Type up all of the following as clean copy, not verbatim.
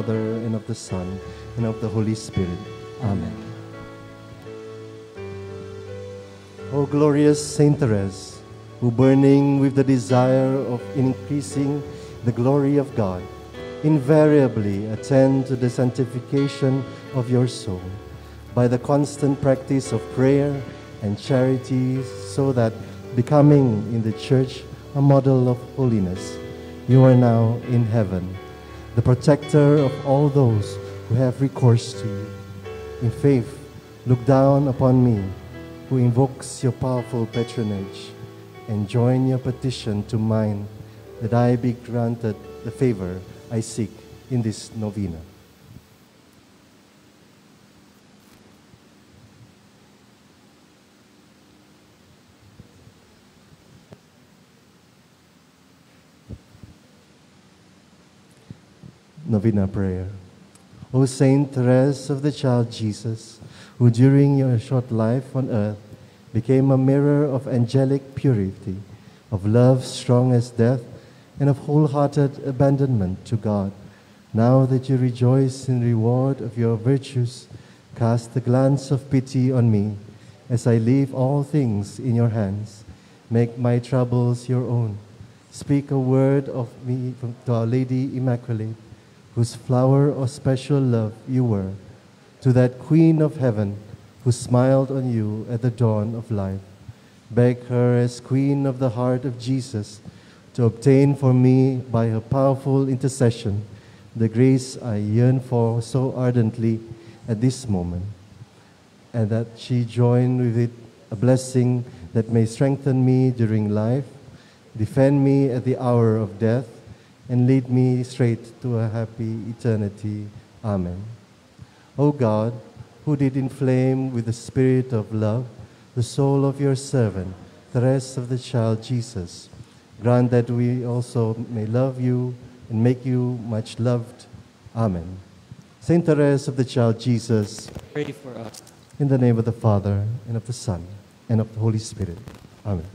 Father, and of the Son, and of the Holy Spirit. Amen. O glorious Saint Therese, who burning with the desire of increasing the glory of God, invariably attend to the sanctification of your soul by the constant practice of prayer and charity, so that becoming in the Church a model of holiness, you are now in heaven, the protector of all those who have recourse to you. In faith, look down upon me, who invokes your powerful patronage, and join your petition to mine, that I be granted the favor I seek in this novena. Novena Prayer. O Saint Therese of the Child Jesus, who during your short life on earth became a mirror of angelic purity, of love strong as death, and of wholehearted abandonment to God, now that you rejoice in reward of your virtues, cast a glance of pity on me, as I leave all things in your hands. Make my troubles your own. Speak a word of me to Our Lady Immaculate, whose flower of special love you were, to that Queen of Heaven who smiled on you at the dawn of life. Beg her as Queen of the heart of Jesus to obtain for me by her powerful intercession the grace I yearn for so ardently at this moment, and that she join with it a blessing that may strengthen me during life, defend me at the hour of death, and lead me straight to a happy eternity. Amen. O God, who did inflame with the spirit of love the soul of your servant, Therese of the Child Jesus, grant that we also may love you and make you much loved. Amen. Saint Therese of the Child Jesus, Pray for us. in the name of the Father, and of the Son, and of the Holy Spirit. Amen.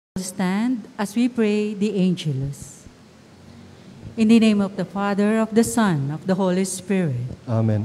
Stand as we pray the Angelus. In the name of the Father, of the Son, of the Holy Spirit. Amen.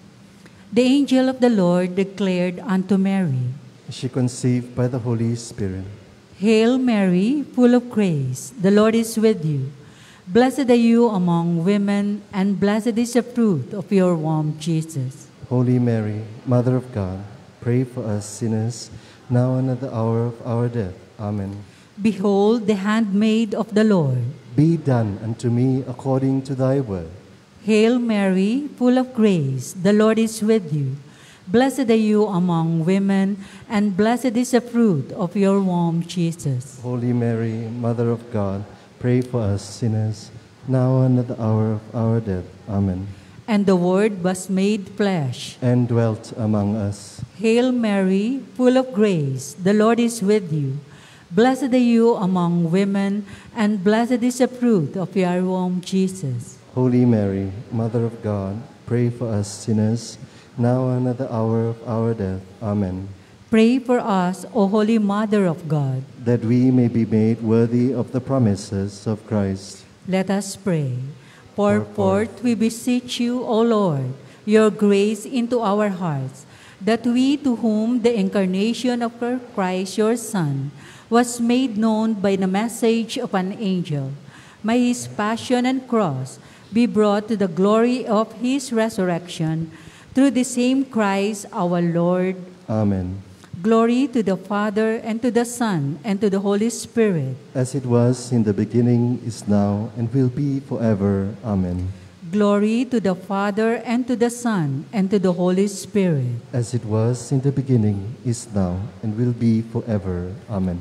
The angel of the Lord declared unto Mary, She conceived by the Holy Spirit. Hail Mary, full of grace, the Lord is with you. Blessed are you among women, and blessed is the fruit of your womb, Jesus. Holy Mary, Mother of God, pray for us sinners, now and at the hour of our death. Amen. Behold the handmaid of the Lord. Be done unto me according to thy word. Hail Mary, full of grace, the Lord is with you. Blessed are you among women, and blessed is the fruit of your womb, Jesus. Holy Mary, Mother of God, pray for us sinners, now and at the hour of our death. Amen. And the Word was made flesh. And dwelt among us. Hail Mary, full of grace, the Lord is with you. Blessed are you among women, and blessed is the fruit of your womb, Jesus. Holy Mary, Mother of God, pray for us sinners, now and at the hour of our death. Amen. Pray for us, O Holy Mother of God, that we may be made worthy of the promises of Christ. Let us pray. Pour forth, we beseech you, O Lord, your grace into our hearts, that we, to whom the incarnation of Christ, your Son, was made known by the message of an angel, may his passion and cross be brought to the glory of his resurrection, through the same Christ our Lord. Amen. Glory to the Father, and to the Son, and to the Holy Spirit. As it was in the beginning, is now, and will be forever. Amen. Glory to the Father, and to the Son, and to the Holy Spirit. As it was in the beginning, is now, and will be forever. Amen.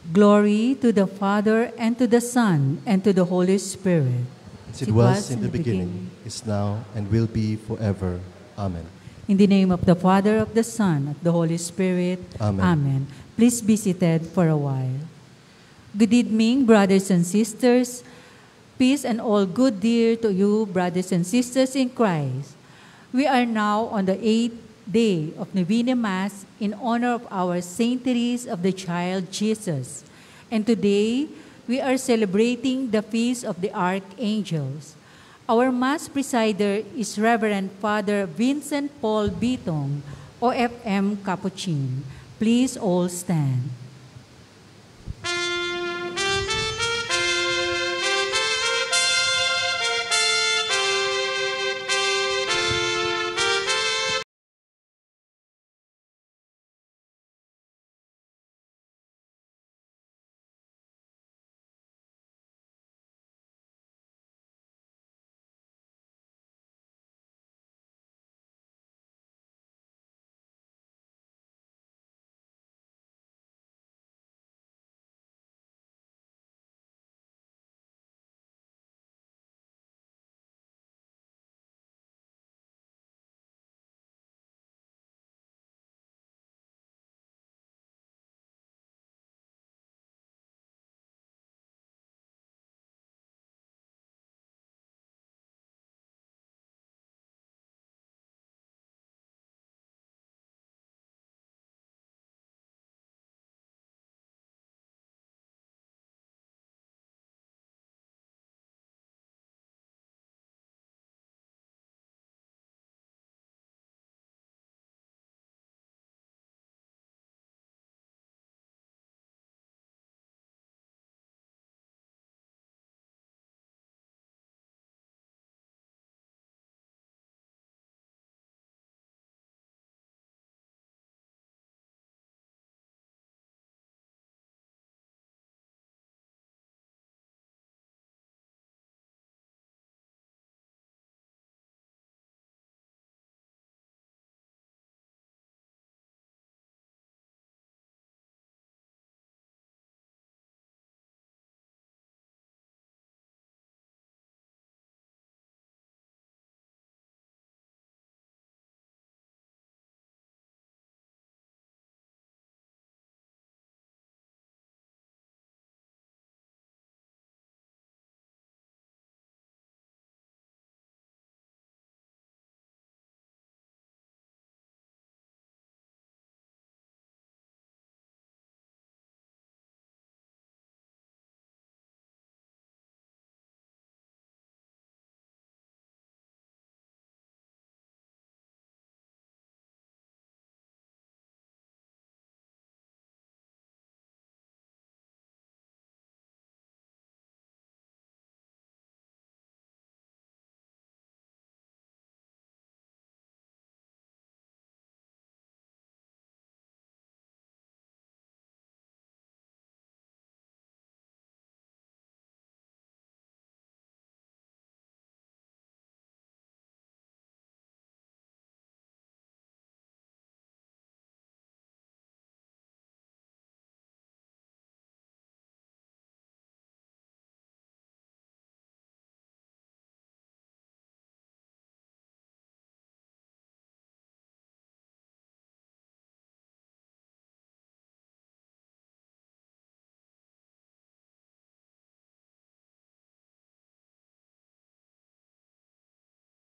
Glory to the Father, and to the Son, and to the Holy Spirit. As it was in the beginning, is now, and will be forever. Amen. In the name of the Father, of the Son, of the Holy Spirit. Amen. Amen. Please be seated for a while. Good evening, brothers and sisters. Peace and all good dear to you, brothers and sisters in Christ. We are now on the 8th day of Novena Mass in honor of our Saint Therese of the Child Jesus. And today, we are celebrating the Feast of the Archangels. Our Mass presider is Reverend Father Vincent Paul Bitong, OFM Capuchin. Please all stand.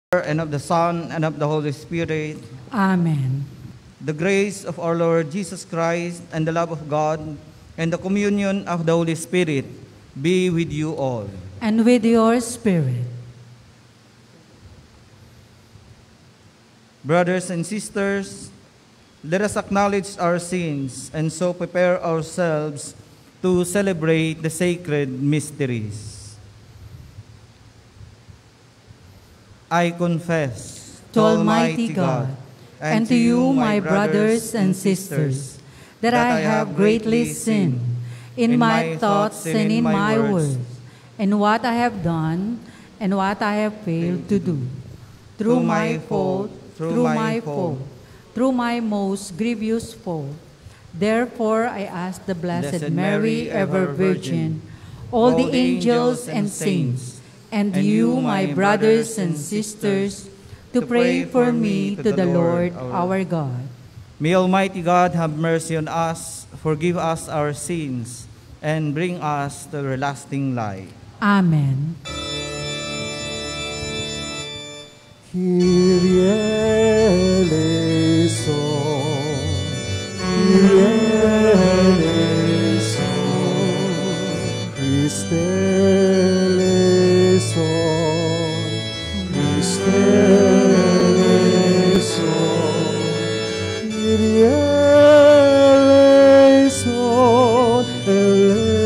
and of the Son, and of the Holy Spirit. Amen. The grace of our Lord Jesus Christ, and the love of God, and the communion of the Holy Spirit be with you all. And with your spirit. Brothers and sisters, let us acknowledge our sins and so prepare ourselves to celebrate the sacred mysteries. I confess To Almighty God, and to you, my brothers and sisters, that I have greatly sinned in my thoughts and in my words, in what I have done and what I have failed to do. Through my fault, through my most grievous fault. Therefore, I ask the Blessed Mary, ever Virgin, all the angels and saints, and you, my brothers and sisters, to pray for me to the Lord our God. May Almighty God have mercy on us, forgive us our sins, and bring us to everlasting life. Amen. Kyrie eleison, Kyrie eleison, Christe eleison, Christe eleison, Kyrie eleison,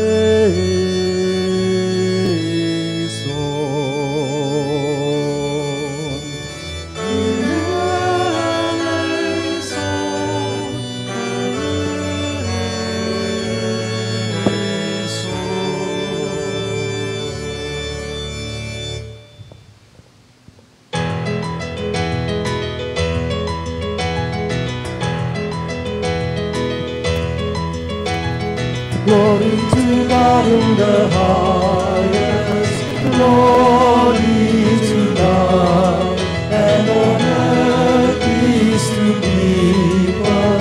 Glory to God in the highest, glory to God, and on earth peace to people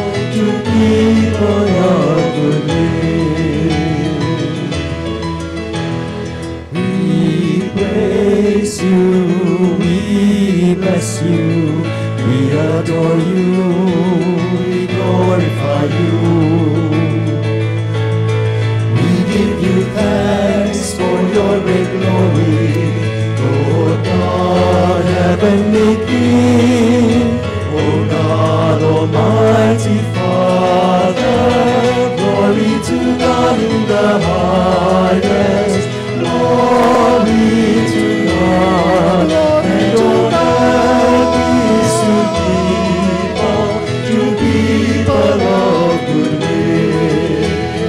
your good will. We praise you, we bless you, we adore you, we glorify you. Give you thanks for your great glory, Lord God, heavenly King, O God, Almighty Father. Glory to God in the highest, glory to God, and on earth peace to people of good will.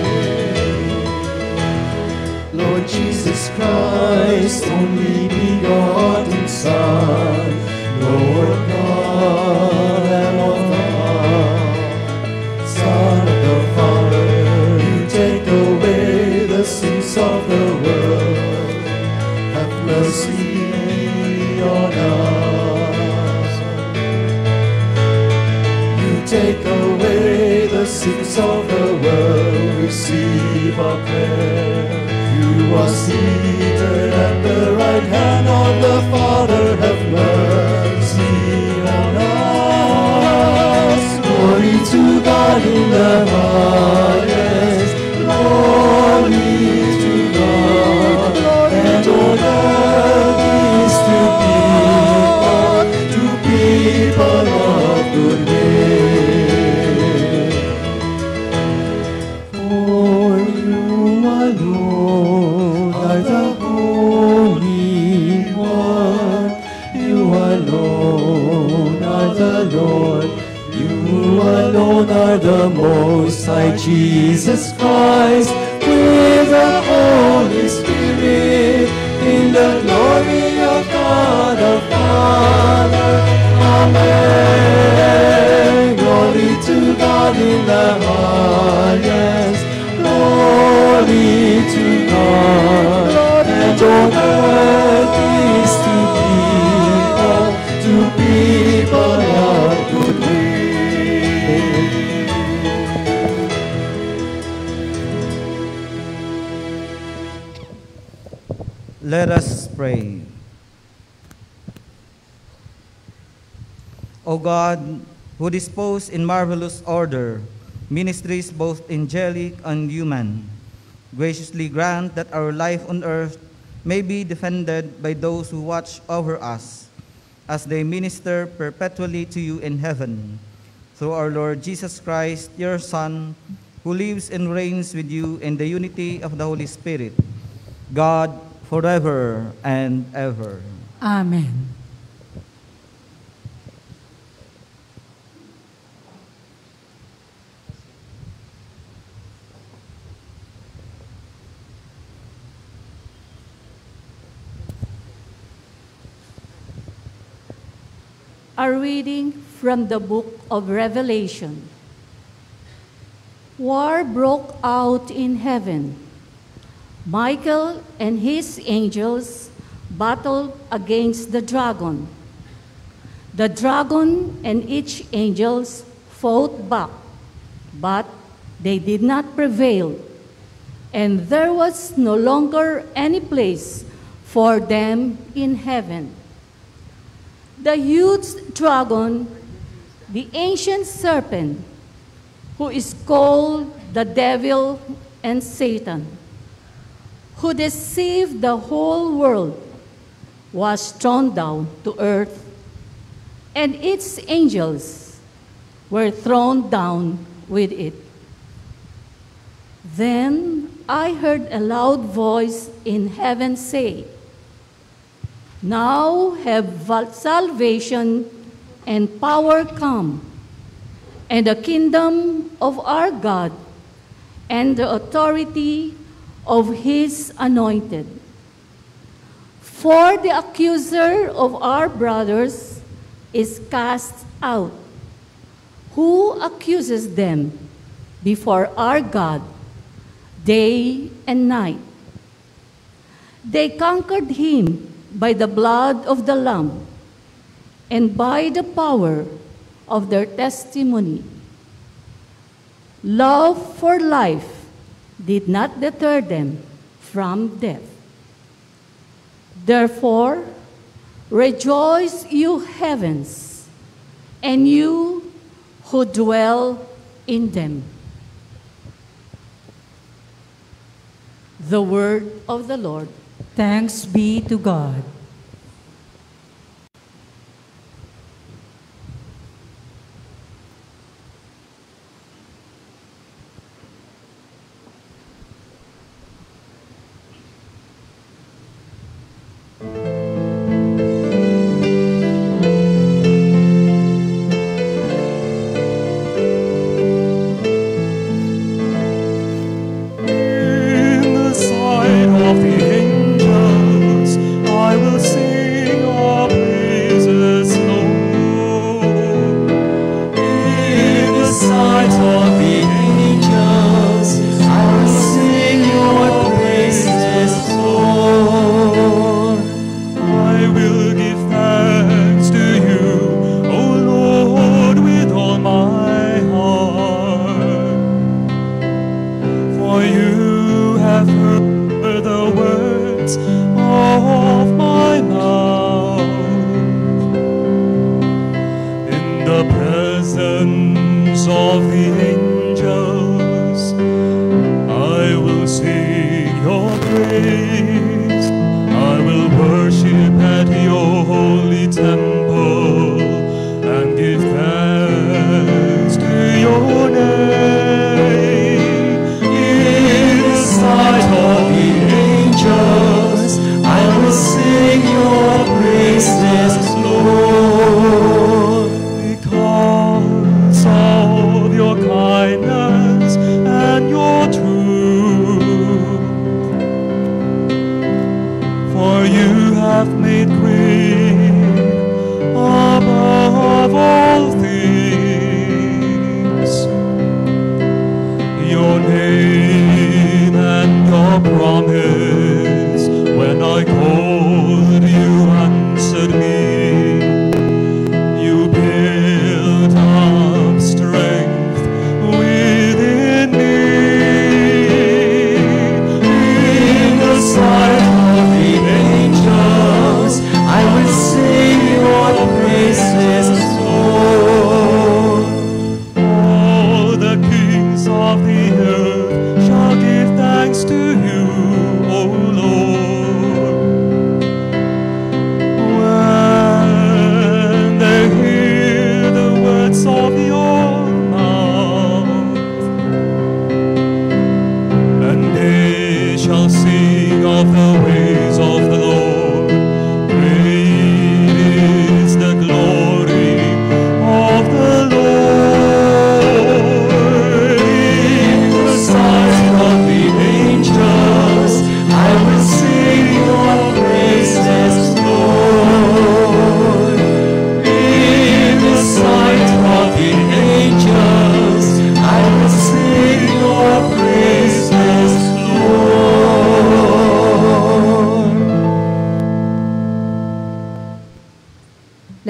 Lord Jesus Christ, only begotten Son, Lord God, Lamb of God, Son of the Father, you take away the sins of the world. Have mercy on us. You take away the sins of the world. Receive our prayer. You are seated at the right hand of the Father. Have mercy on us. Glory to God in the highest. Glory to God. And on earth peace to people of good will. For you alone are the Holy One. You alone are the Lord. You alone are the Most High, Jesus Christ, with the Holy Spirit, in the glory of God the Father. Amen. Glory to God in the highest. Glory to God, and on earth peace to people of good will. Let us pray. O God, who dispose in marvelous order ministries both angelic and human, graciously grant that our life on earth may be defended by those who watch over us, as they minister perpetually to you in heaven. Through our Lord Jesus Christ, your Son, who lives and reigns with you in the unity of the Holy Spirit, God, forever and ever. Amen. A reading from the book of Revelation. War broke out in heaven. Michael and his angels battled against the dragon. The dragon and its angels fought back, but they did not prevail, and there was no longer any place for them in heaven. The huge dragon, the ancient serpent, who is called the devil and Satan, who deceived the whole world, was thrown down to earth, and its angels were thrown down with it. Then I heard a loud voice in heaven say, "Now have salvation and power come, and the kingdom of our God, and the authority of his anointed. For the accuser of our brothers is cast out, who accuses them before our God day and night. They conquered him by the blood of the Lamb and by the power of their testimony. Love for life did not deter them from death. Therefore, rejoice, you heavens, and you who dwell in them." The word of the Lord. Thanks be to God. In the sight of the angels, I will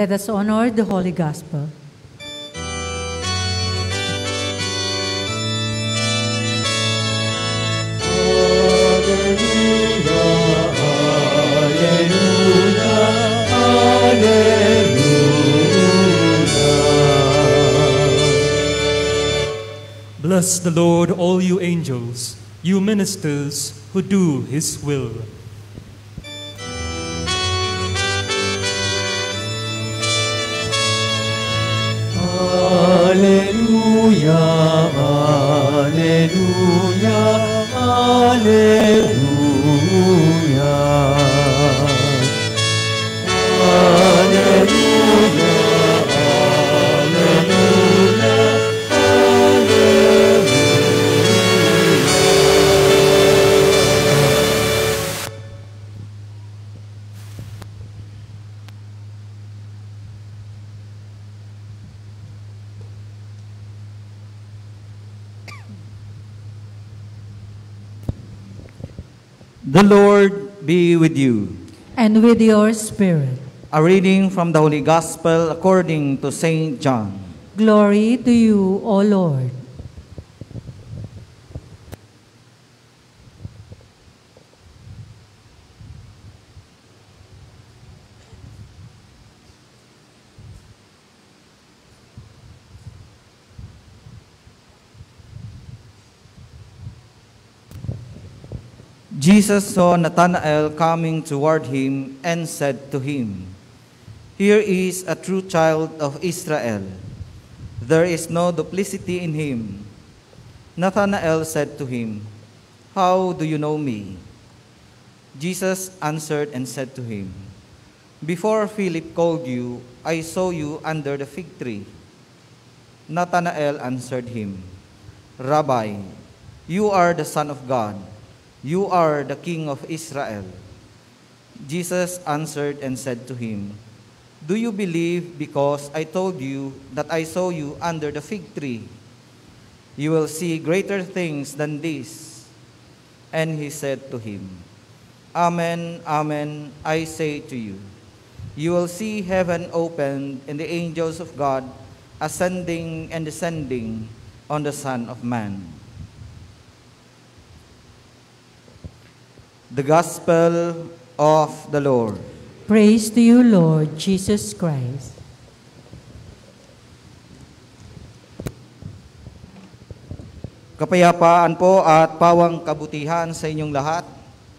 Let us honor the Holy Gospel. Bless the Lord, all you angels, you ministers who do His will. Alleluia, alleluia, alleluia. Alleluia, alleluia, The Lord be with you. And with your spirit. A reading from the Holy Gospel according to Saint John. Glory to you, O Lord. Jesus saw Nathanael coming toward him and said to him, "Here is a true child of Israel. There is no duplicity in him." Nathanael said to him, "How do you know me?" Jesus answered and said to him, "Before Philip called you, I saw you under the fig tree." Nathanael answered him, "Rabbi, you are the Son of God. You are the King of Israel." Jesus answered and said to him, "Do you believe because I told you that I saw you under the fig tree? You will see greater things than this." And he said to him, "Amen, amen, I say to you, you will see heaven opened and the angels of God ascending and descending on the Son of Man." The Gospel of the Lord. Praise to you, Lord Jesus Christ. Kapayapaan po at pawang kabutihan sa inyong lahat.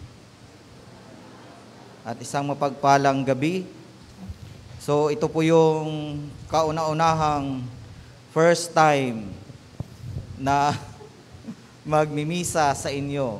At isang mapagpalang gabi. So ito po yung kauna-unahang first time na magmimisa sa inyo.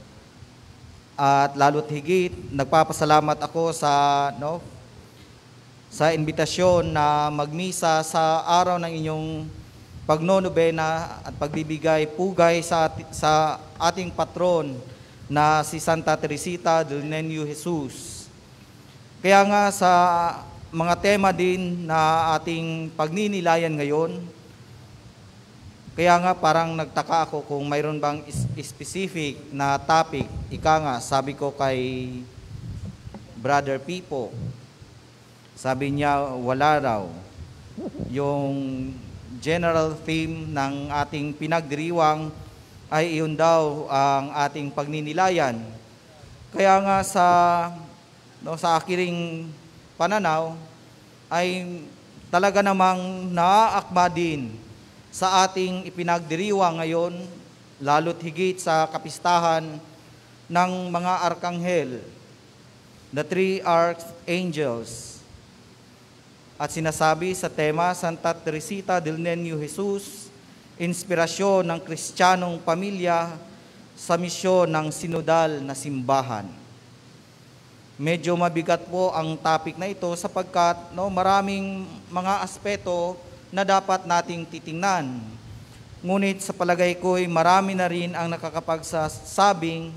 At lalo't higit, nagpapasalamat ako sa imbitasyon na magmisa sa araw ng inyong pagnonobena at pagbibigay pugay sa ating patron na si Santa Teresita del Niño Jesus. Kaya nga sa mga tema din na ating pagninilayan ngayon, kaya nga parang nagtaka ako kung mayroon bang specific na topic. Ika nga, sabi ko kay Brother Pipo, sabi niya wala raw. Yung general theme ng ating pinagdiriwang ay iyon daw ang ating pagninilayan. Kaya nga sa aking pananaw ay talaga namang naaakma din sa ating ipinagdiriwang ngayon, lalo't higit sa kapistahan ng mga arkanghel, the three archangels. At sinasabi sa tema, Santa Teresita del Niño Jesus, inspirasyon ng Kristiyanong pamilya sa misyon ng sinodal na simbahan. Medyo mabigat po ang topic na ito sapagkat maraming mga aspeto na dapat nating titingnan. Ngunit sa palagay ko'y marami na rin ang nakakapagsasabing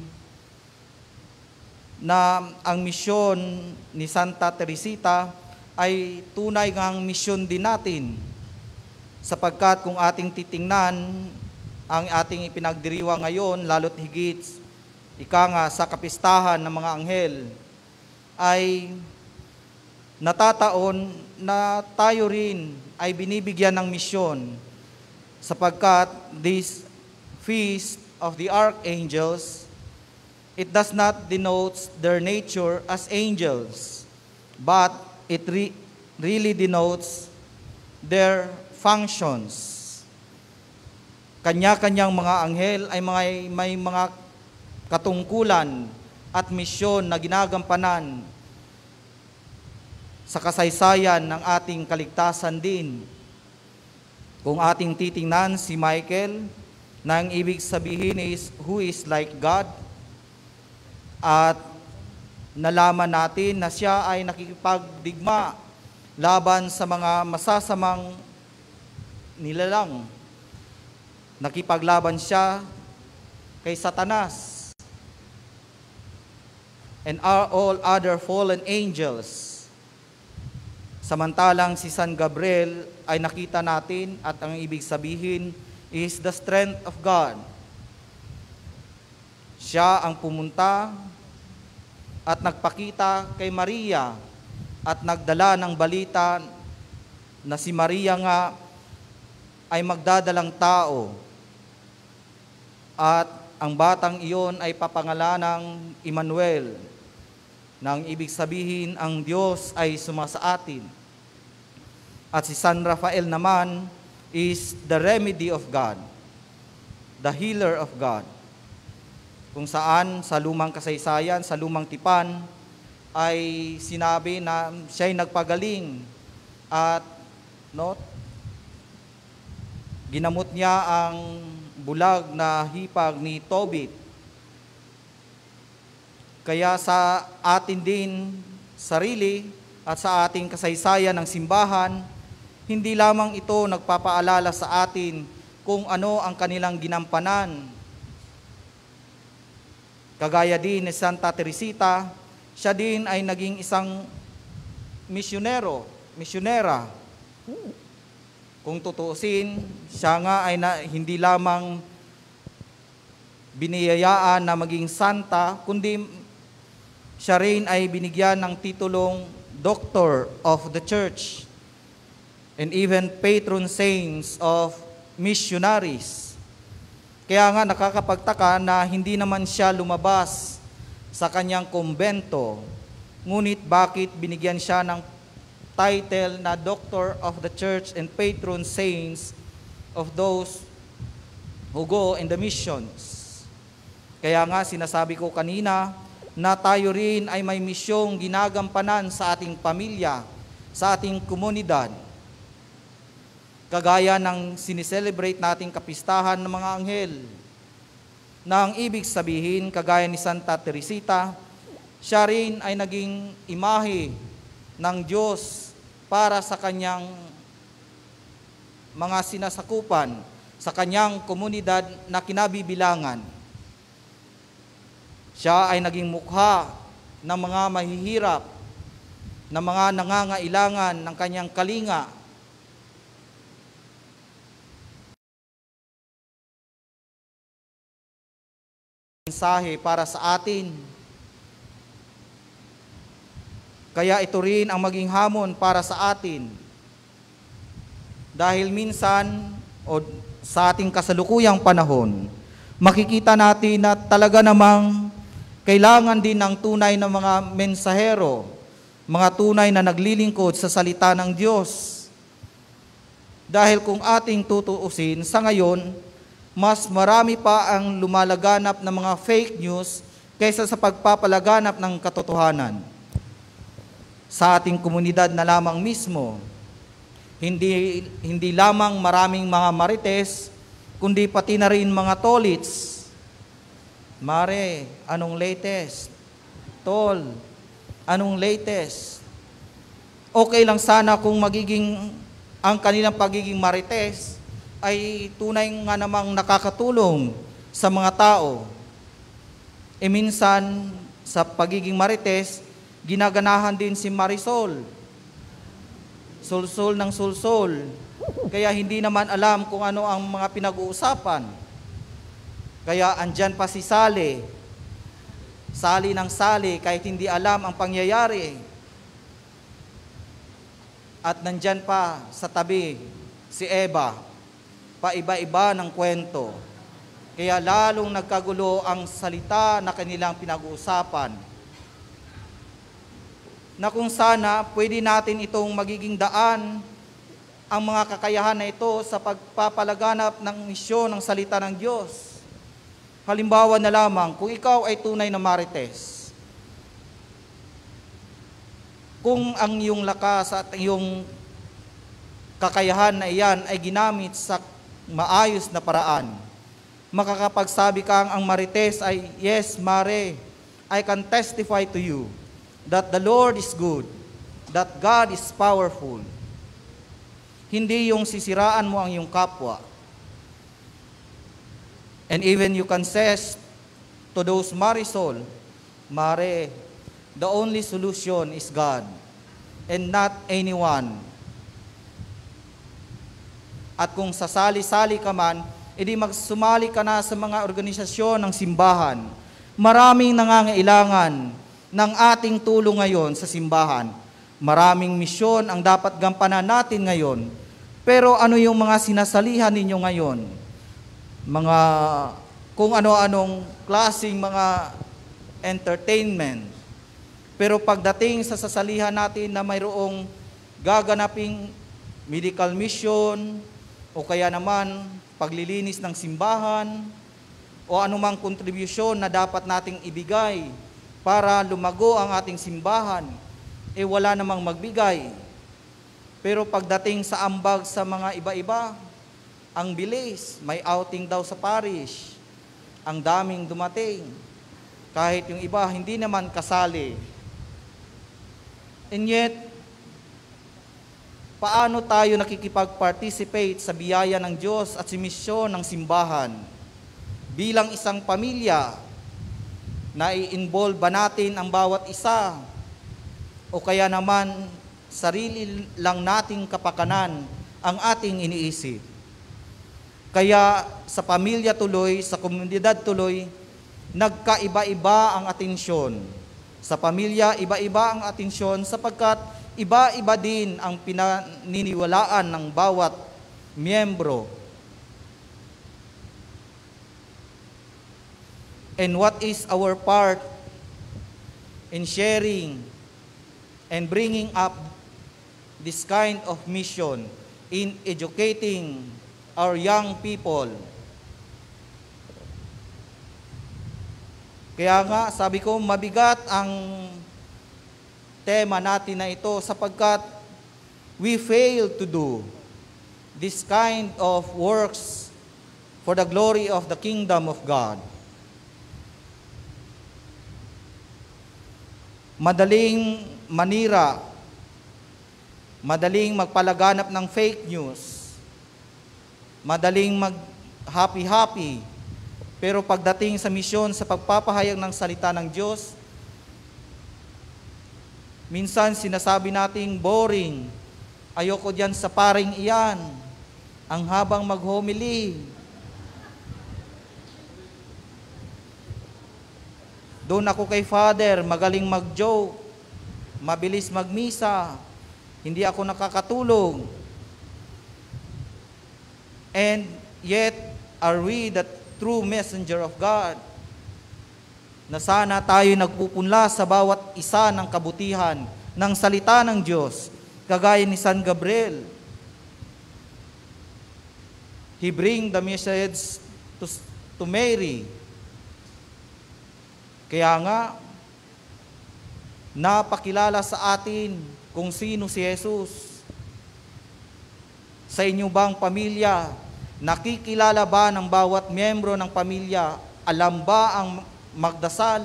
na ang misyon ni Santa Teresita ay tunay ngang misyon din natin. Sapagkat kung ating titingnan ang ating ipinagdiriwang ngayon, lalo't higit, ika nga sa kapistahan ng mga anghel, ay natataon na tayo rin ay binibigyan ng misyon sapagkat this feast of the archangels, it does not denote their nature as angels, but it really denotes their functions. Kanya-kanyang mga anghel ay may mga katungkulan at misyon na ginagampanan sa kasaysayan ng ating kaligtasan din. Kung ating titingnan si Michael, na ang ibig sabihin is who is like God, at nalaman natin na siya ay nakikipagdigma laban sa mga masasamang nilalang. Nakipaglaban siya kay Satanas and all other fallen angels. Samantalang si San Gabriel ay nakita natin at ang ibig sabihin is the strength of God. Siya ang pumunta at nagpakita kay Maria at nagdala ng balita na si Maria nga ay magdadalang tao at ang batang iyon ay papangalanang Emmanuel, na ang ibig sabihin ang Diyos ay sumasa atin. At si San Rafael naman is the remedy of God, the healer of God, kung saan sa lumang kasaysayan, sa lumang tipan, ay sinabi na siya'y nagpagaling at ginamot niya ang bulag na hipag ni Tobit. Kaya sa atin din sarili at sa ating kasaysayan ng simbahan, hindi lamang ito nagpapaalala sa atin kung ano ang kanilang ginampanan. Kagaya din ni Santa Teresita, siya din ay naging isang misyonera. Kung tutuusin, siya nga ay hindi lamang biniyayaan na maging santa, kundi siya rin ay binigyan ng titulong Doctor of the Church and even patron saints of missionaries. Kaya nga nakakapagtaka na hindi naman siya lumabas sa kanyang kumbento, ngunit bakit binigyan siya ng title na Doctor of the Church and patron saints of those who go in the missions. Kaya nga sinasabi ko kanina na tayo rin ay may misyong ginagampanan sa ating pamilya, sa ating komunidad. Kagaya ng sineselebrate nating kapistahan ng mga anghel, na ang ibig sabihin, kagaya ni Santa Teresita, siya rin ay naging imahe ng Diyos para sa kanyang mga sinasakupan, sa kanyang komunidad na kinabibilangan. Siya ay naging mukha ng mga mahihirap, ng mga nangangailangan ng kanyang kalinga. Mensahe para sa atin. Kaya ito rin ang maging hamon para sa atin. Dahil minsan, o sa ating kasalukuyang panahon, makikita natin na talaga namang kailangan din ng tunay na mga mensahero, mga tunay na naglilingkod sa salita ng Diyos. Dahil kung ating tutuusin, sa ngayon, mas marami pa ang lumalaganap ng mga fake news kaysa sa pagpapalaganap ng katotohanan. Sa ating komunidad na lamang mismo, hindi lamang maraming mga marites, kundi pati na rin mga tolits. Mare, anong latest? Tol, anong latest? Okay lang sana kung ang kanilang pagiging marites ay tunay nga namang nakakatulong sa mga tao. E minsan, sa pagiging marites, ginaganahan din si Marisol. Sulsol ng sulsol. Kaya hindi naman alam kung ano ang mga pinag-uusapan. Kaya andyan pa si Sally. Sally ng Sally kahit hindi alam ang pangyayari. At nandyan pa sa tabi si Eva, paiba-iba ng kwento. Kaya lalong nagkagulo ang salita na kanilang pinag-uusapan, na kung sana pwede natin itong magiging daan ang mga kakayahan na ito sa pagpapalaganap ng misyon ng salita ng Diyos. Halimbawa na lamang, kung ikaw ay tunay na marites, kung ang iyong lakas at iyong kakayahan na iyan ay ginamit sa maayos na paraan, makakapagsabi kang ang marites ay, yes, Mare, I can testify to you that the Lord is good, that God is powerful. Hindi yung sisiraan mo ang iyong kapwa. And even you confess to those Marisol, Mare, the only solution is God and not anyone. At kung sasali-sali ka man, edi magsumali ka na sa mga organisasyon ng simbahan. Maraming nangangailangan ng ating tulong ngayon sa simbahan. Maraming misyon ang dapat gampanan natin ngayon. Pero ano yung mga sinasalihan ninyo ngayon? Mga kung ano-anong klaseng mga entertainment. Pero pagdating sa sasalihan natin na mayroong gaganaping medical mission o kaya naman paglilinis ng simbahan o anumang kontribusyon na dapat nating ibigay para lumago ang ating simbahan, wala namang magbigay. Pero pagdating sa ambag sa mga iba-iba, ang bilis, may outing daw sa parish, ang daming dumating, kahit yung iba hindi naman kasali. And yet, paano tayo nakikipag-participate sa biyaya ng Diyos at sa misyon ng simbahan? Bilang isang pamilya, na i-involve ba natin ang bawat isa? O kaya naman, sarili lang nating kapakanan ang ating iniisip? Kaya sa pamilya tuloy, sa komunidad tuloy, nagkaiba-iba ang atensyon. Sa pamilya, iba-iba ang atensyon sapagkat iba-iba din ang pinaniniwalaan ng bawat miyembro. And what is our part in sharing and bringing up this kind of mission in educating our young people? Kaya nga, sabi ko, mabigat ang tema natin na ito sapagkat we fail to do this kind of works for the glory of the kingdom of God. Madaling manira, madaling magpalaganap ng fake news, madaling mag-happy-happy, pero pagdating sa misyon sa pagpapahayag ng salita ng Diyos, minsan sinasabi nating boring, ayoko diyan sa paring iyan, ang habang mag-homily. Doon ako kay Father, magaling mag-joke, mabilis magmisa, hindi ako nakakatulog. And yet, are we the true messenger of God? Na sana tayo nagpupunla sa bawat isa ng kabutihan ng salita ng Diyos, kagaya ni San Gabriel. He bring the message to Mary. Kaya nga, napakilala sa atin kung sino si Jesus. Sa inyo bang pamilya, nakikilala ba ng bawat miyembro ng pamilya? Alam ba ang magdasal?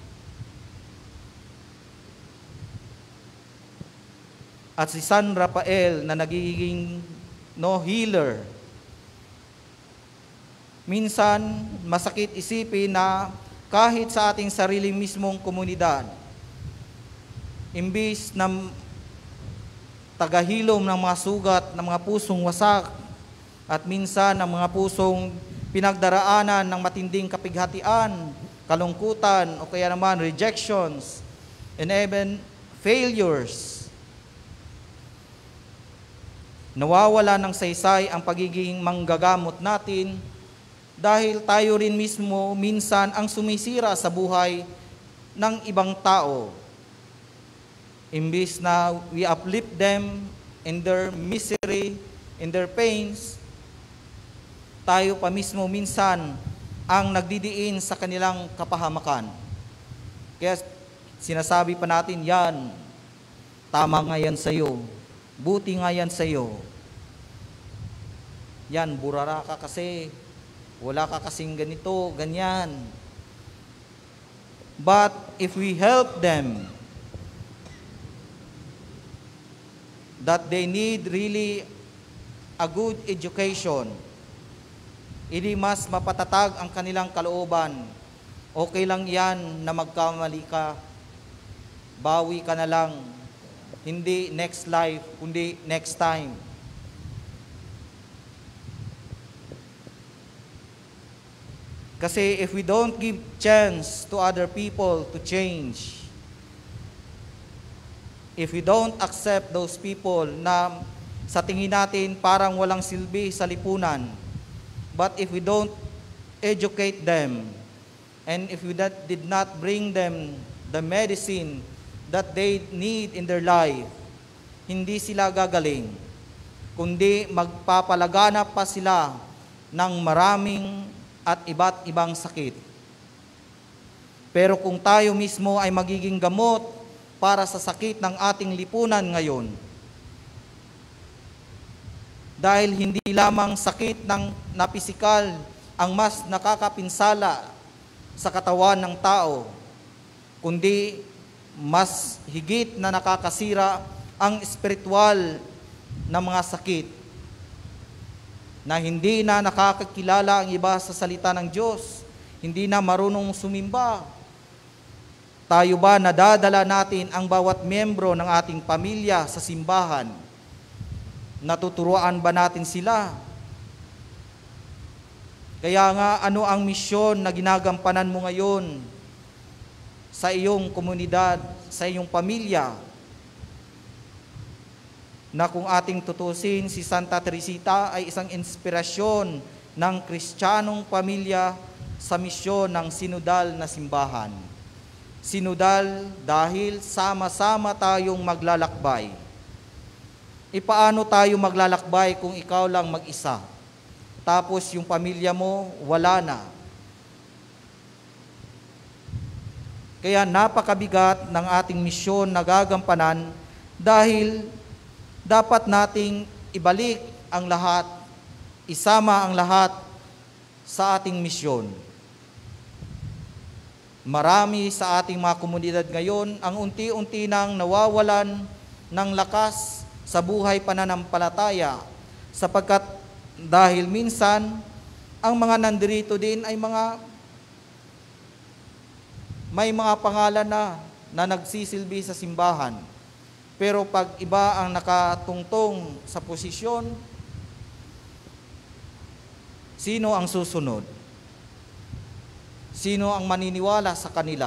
At si San Rafael na nagiging healer. Minsan, masakit isipin na kahit sa ating sarili mismong komunidad, imbis na tagahilom ng mga sugat ng mga pusong wasak at minsan ng mga pusong pinagdaraanan ng matinding kapighatian, kalungkutan o kaya naman rejections and even failures, Nawawala ng saysay ang pagiging manggagamot natin dahil tayo rin mismo minsan ang sumisira sa buhay ng ibang tao. Imbis na we uplift them in their misery, in their pains, tayo pa mismo minsan ang nagdidiin sa kanilang kapahamakan. Kaya sinasabi pa natin, yan, tama nga yan sa'yo, buti nga yan sa'yo. Yan, burara ka kasi, wala ka kasing ganito, ganyan. But if we help them, that they need really a good education, hindi mas mapatatag ang kanilang kalooban, okay lang yan na magkamali ka, bawi ka na lang, hindi next life, kundi next time. Kasi if we don't give chance to other people to change, if we don't accept those people na sa tingin natin parang walang silbi sa lipunan, but if we don't educate them, and if we did not bring them the medicine that they need in their life, hindi sila gagaling, kundi magpapalaganap pa sila ng maraming at iba't ibang sakit. Pero kung tayo mismo ay magiging gamot para sa sakit ng ating lipunan ngayon, dahil hindi lamang sakit na pisikal ang mas nakakapinsala sa katawan ng tao, kundi mas higit na nakakasira ang espiritual na mga sakit, na hindi na nakakakilala ang iba sa salita ng Diyos, hindi na marunong sumimba. Tayo ba nadadala natin ang bawat miyembro ng ating pamilya sa simbahan? Natuturuan ba natin sila? Kaya nga, ano ang misyon na ginagampanan mo ngayon sa iyong komunidad, sa iyong pamilya? Na kung ating tutusin, si Santa Teresita ay isang inspirasyon ng Kristiyanong pamilya sa misyon ng sinodal na simbahan. Sinodal dahil sama-sama tayong maglalakbay. Paano tayo maglalakbay kung ikaw lang mag-isa? Tapos yung pamilya mo, wala na. Kaya napakabigat ng ating misyon na gagampanan dahil dapat nating ibalik ang lahat, isama ang lahat sa ating misyon. Marami sa ating mga komunidad ngayon ang unti-unti nang nawawalan ng lakas sa buhay pananampalataya, sapagkat dahil minsan ang mga nandirito din ay may mga pangalan na nagsisilbi sa simbahan. Pero pag iba ang nakatungtong sa posisyon, sino ang susunod? Sino ang maniniwala sa kanila?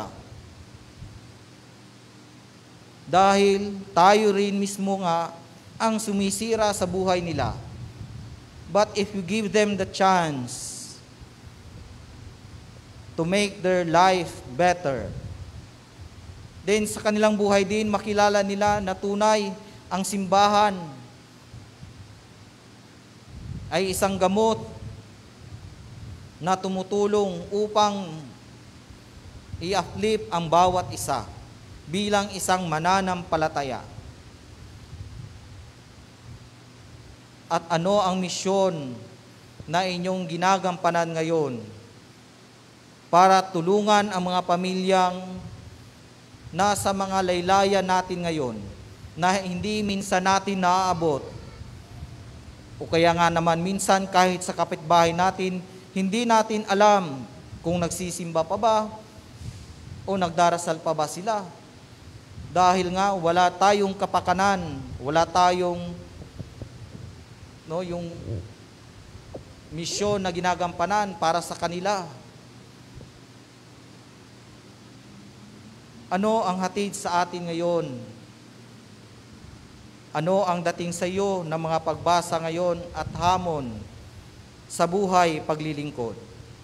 Dahil tayo rin mismo nga ang sumisira sa buhay nila. But if you give them the chance to make their life better, then sa kanilang buhay din, makilala nila na tunay ang simbahan ay isang gamot na tumutulong upang i-uplift ang bawat isa bilang isang mananampalataya. At ano ang misyon na inyong ginagampanan ngayon para tulungan ang mga pamilyang nasa mga laylayan natin ngayon na hindi minsan natin naaabot, o kaya nga naman minsan kahit sa kapitbahay natin, hindi natin alam kung nagsisimba pa ba o nagdarasal pa ba sila. Dahil nga wala tayong kapakanan, wala tayong yung misyon na ginagampanan para sa kanila. Ano ang hatid sa atin ngayon? Ano ang dating sa iyo ng mga pagbasa ngayon at hamon sa buhay paglilingkod?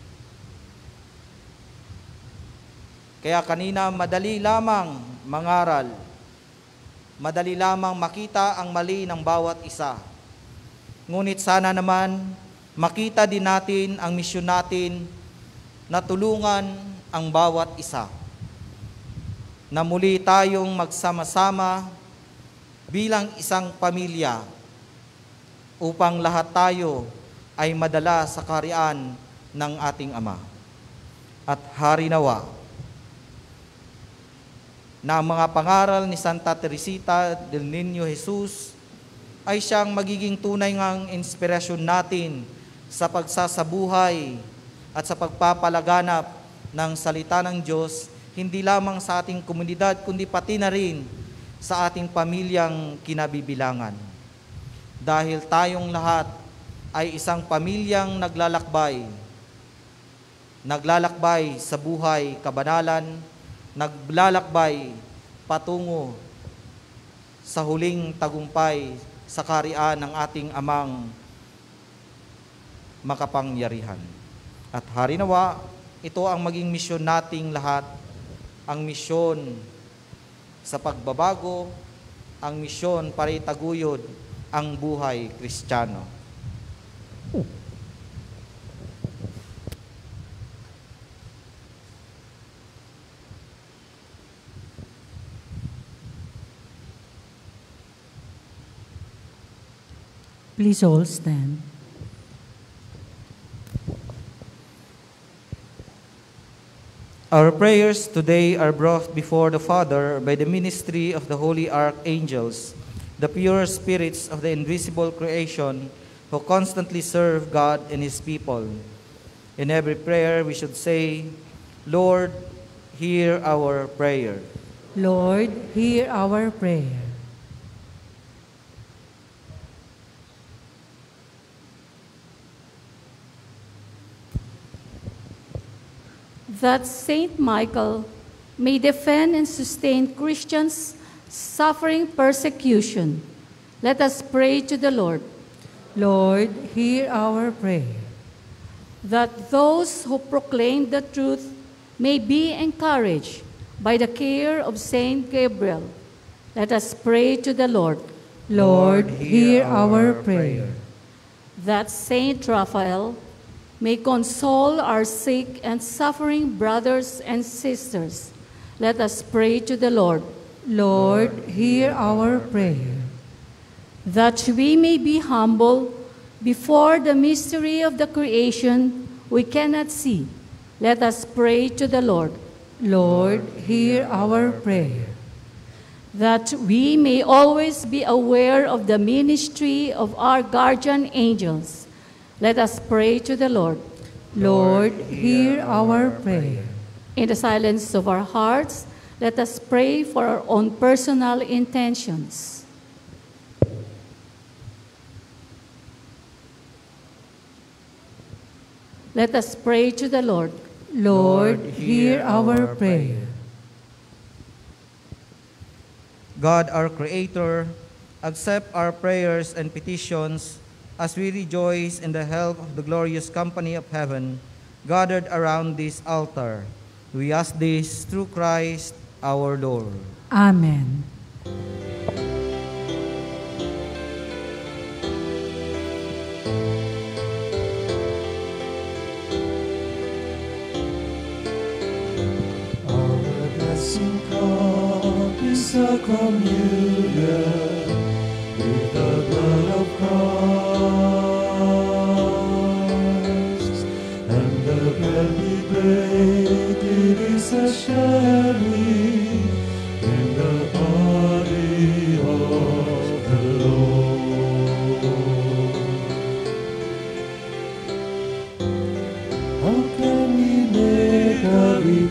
Kaya kanina madali lamang mangaral, madali lamang makita ang mali ng bawat isa. Ngunit sana naman makita din natin ang misyon natin na tulungan ang bawat isa. Na muli tayong magsama-sama bilang isang pamilya upang lahat tayo ay madala sa kaharian ng ating Ama. At hari nawa na ang mga pangaral ni Santa Teresita del Niño Jesus ay siyang magiging tunay ngang inspirasyon natin sa pagsasabuhay at sa pagpapalaganap ng salita ng Diyos, hindi lamang sa ating komunidad, kundi pati na rin sa ating pamilyang kinabibilangan. Dahil tayong lahat ay isang pamilyang naglalakbay sa buhay kabanalan, naglalakbay patungo sa huling tagumpay sa kaharian ng ating Amang makapangyarihan. At hari nawa, ito ang maging misyon nating lahat, ang misyon sa pagbabago, ang misyon para itaguyod ang buhay Kristiyano. Please all stand. Our prayers today are brought before the Father by the ministry of the holy archangels, the pure spirits of the invisible creation who constantly serve God and His people. In every prayer we should say, Lord, hear our prayer. Lord, hear our prayer. That Saint Michael may defend and sustain Christians suffering persecution. Let us pray to the Lord. Lord, hear our prayer. That those who proclaim the truth may be encouraged by the care of Saint Gabriel. Let us pray to the Lord. Lord, hear our prayer. That Saint Raphael may console our sick and suffering brothers and sisters. Let us pray to the Lord. Lord, hear our prayer. That we may be humble before the mystery of the creation we cannot see. Let us pray to the Lord. Lord, hear our prayer. That we may always be aware of the ministry of our guardian angels. Let us pray to the Lord. Lord, hear our prayer. In the silence of our hearts, let us pray for our own personal intentions. Let us pray to the Lord. Lord, hear our prayer. God, our Creator, accept our prayers and petitions as we rejoice in the health of the glorious company of heaven gathered around this altar. We ask this through Christ our Lord. Amen. Our blessing cup is a communion with the blood of Christ, and the bread we break, it is a sharing in the body of the Lord. How can we make a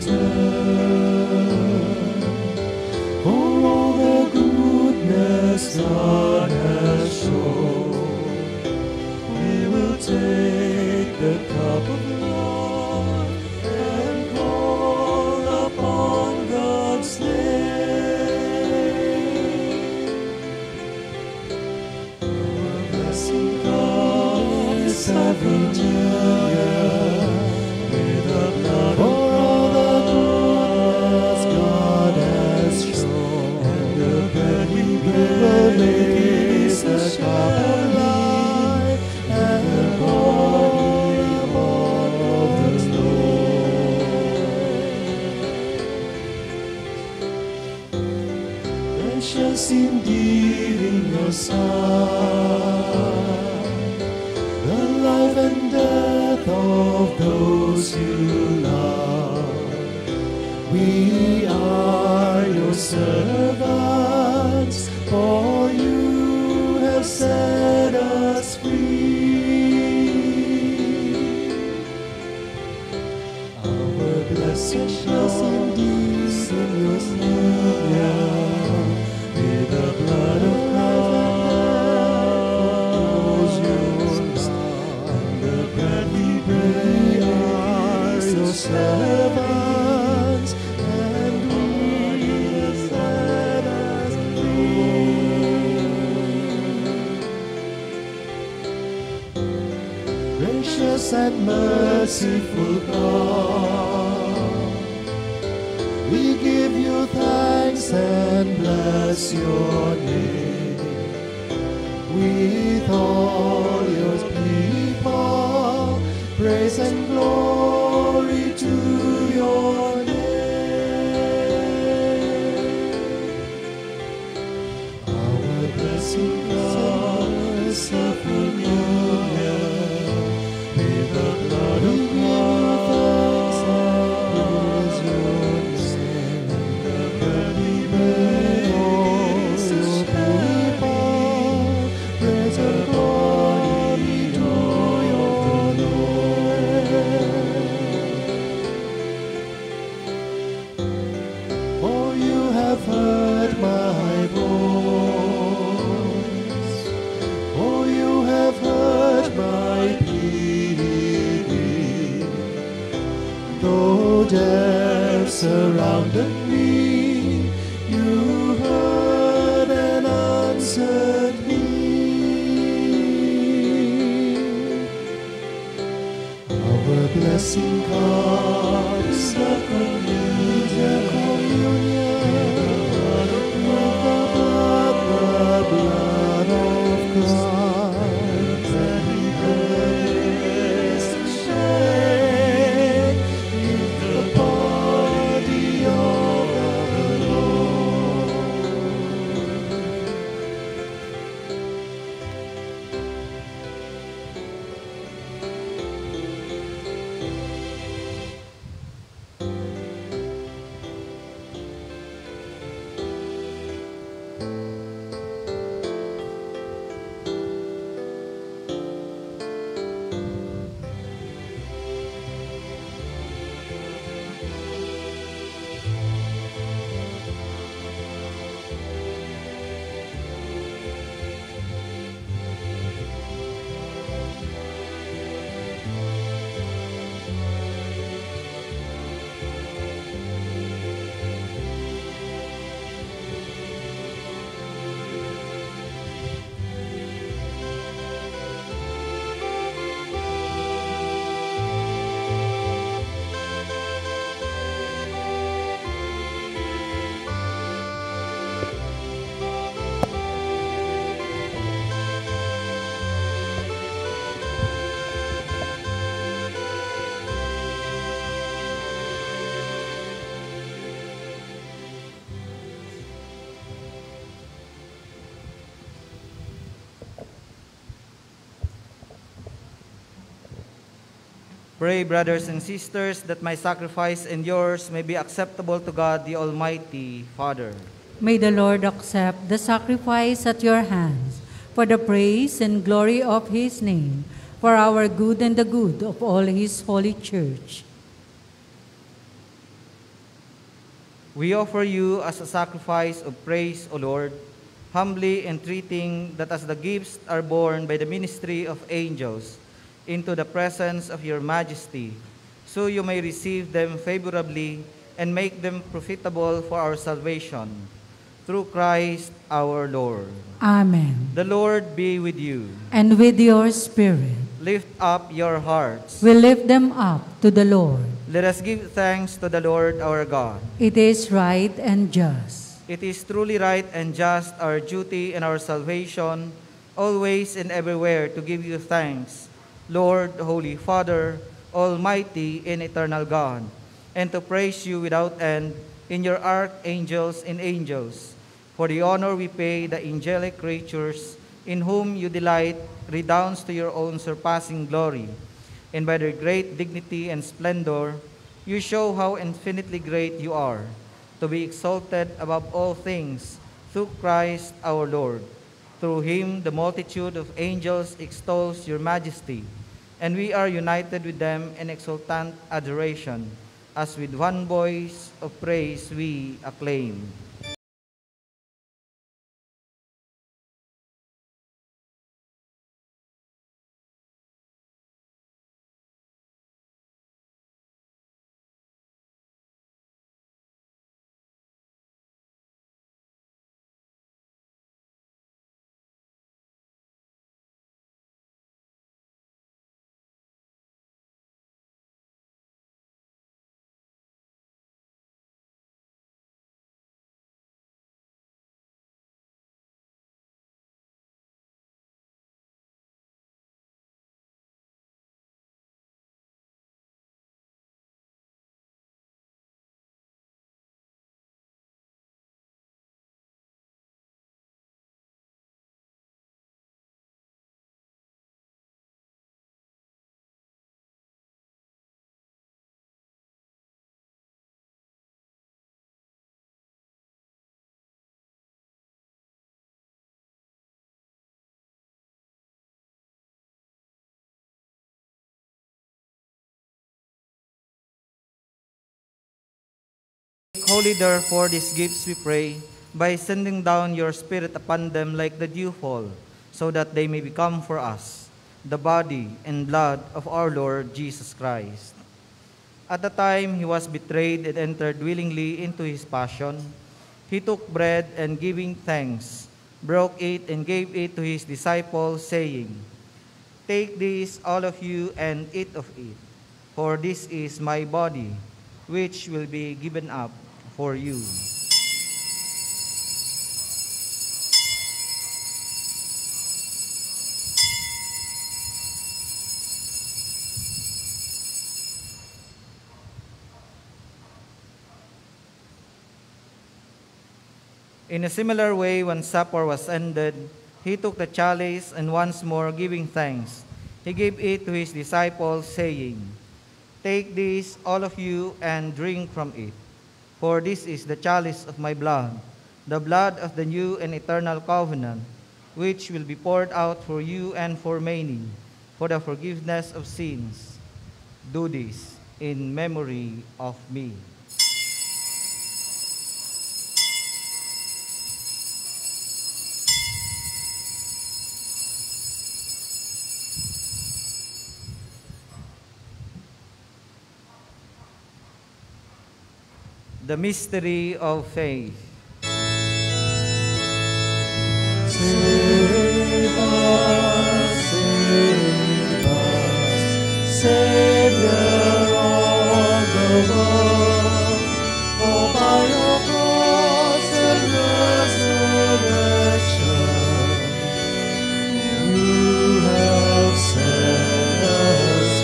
return for all the goodness God has shown? We will take the cup of love and call upon God's name. us indeed in your Son, the life and death of those you love. We are your servants, for you have set us free. Our blessed shall indeed in your union with the blood of Christ, and the bread we break are your servants, and we set us free. Gracious and merciful God, we give you thanks and bless your name. With all your people, praise and glory to your name. Our blessing comes from union with the blood of Christ, and the bread we break, your people, praise and glory to your name. For you have heard my voice, for you have heard my pleading. Though death surrounded me, you heard and answered me. Our blessing comes from the communion with the blood of Christ, and we praise and share in the body of the Lord. Pray, brothers and sisters, that my sacrifice and yours may be acceptable to God, the Almighty Father. May the Lord accept the sacrifice at your hands for the praise and glory of his name, for our good and the good of all his holy church. We offer you as a sacrifice of praise, O Lord, humbly entreating that as the gifts are borne by the ministry of angels into the presence of your majesty, so you may receive them favorably and make them profitable for our salvation. Through Christ our Lord. Amen. The Lord be with you. And with your spirit, Lift up your hearts. we lift them up to the Lord. Let us give thanks to the Lord our God. It is right and just. It is truly right and just, our duty and our salvation, always and everywhere to give you thanks, Lord, Holy Father, Almighty and eternal God, and to praise you without end in your archangels and angels, For the honor we pay the angelic creatures in whom you delight redounds to your own surpassing glory, and by their great dignity and splendor, you show how infinitely great you are, to be exalted above all things through Christ our Lord. Through him the multitude of angels extols your majesty, and we are united with them in exultant adoration, as with one voice of praise we acclaim. Holy therefore these gifts we pray, by sending down your Spirit upon them like the dewfall, so that they may become for us the body and blood of our Lord Jesus Christ. At the time he was betrayed and entered willingly into his passion, he took bread and giving thanks, broke it and gave it to his disciples, saying, "Take this, all of you, and eat of it, for this is my body, which will be given up for you." In a similar way, when supper was ended, he took the chalice, and once more giving thanks, he gave it to his disciples, saying, "Take this, all of you, and drink from it. For this is the chalice of my blood, the blood of the new and eternal covenant, which will be poured out for you and for many, for the forgiveness of sins. Do this in memory of me." The mystery of faith. Save us, Savior of the world, for by your cross and resurrection, you have set us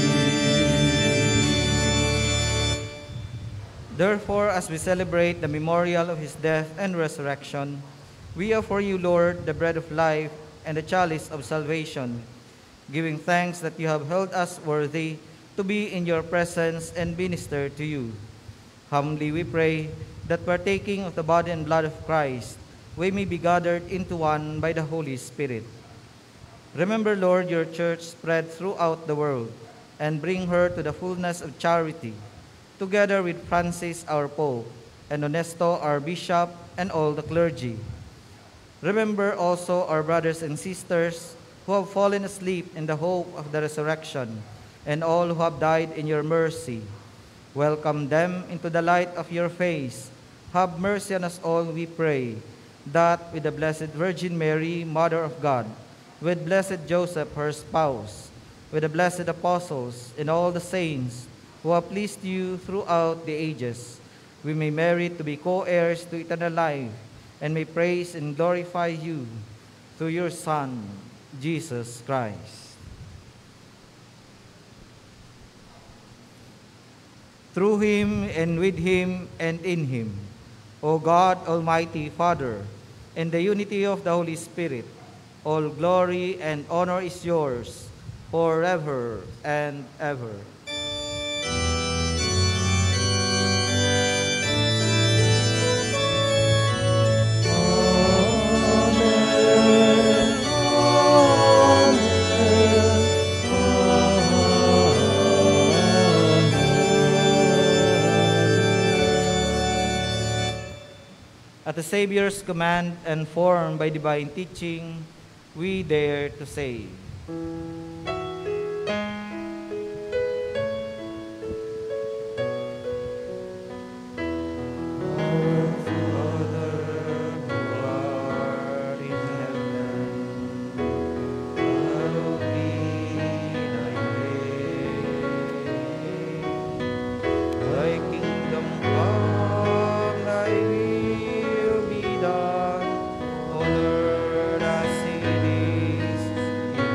free. Therefore, as we celebrate the memorial of his death and resurrection, we offer you, Lord, the bread of life and the chalice of salvation, giving thanks that you have held us worthy to be in your presence and minister to you. Humbly we pray that partaking of the body and blood of Christ, we may be gathered into one by the Holy Spirit. Remember, Lord, your church spread throughout the world, and bring her to the fullness of charity, together with Francis our Pope, and Honesto our Bishop, and all the clergy. Remember also our brothers and sisters who have fallen asleep in the hope of the resurrection, and all who have died in your mercy. Welcome them into the light of your face. Have mercy on us all, we pray, that with the Blessed Virgin Mary, Mother of God, with blessed Joseph, her spouse, with the blessed apostles, and all the saints who have pleased you throughout the ages, we may merit to be co-heirs to eternal life, and may praise and glorify you through your Son, Jesus Christ. Through him, and with him, and in him, O God, Almighty Father, in the unity of the Holy Spirit, all glory and honor is yours forever and ever. At the Savior's command and formed by divine teaching, we dare to say, Our Father, who art in heaven, hallowed be thy name. Thy kingdom come, thy will be done, on earth as it is in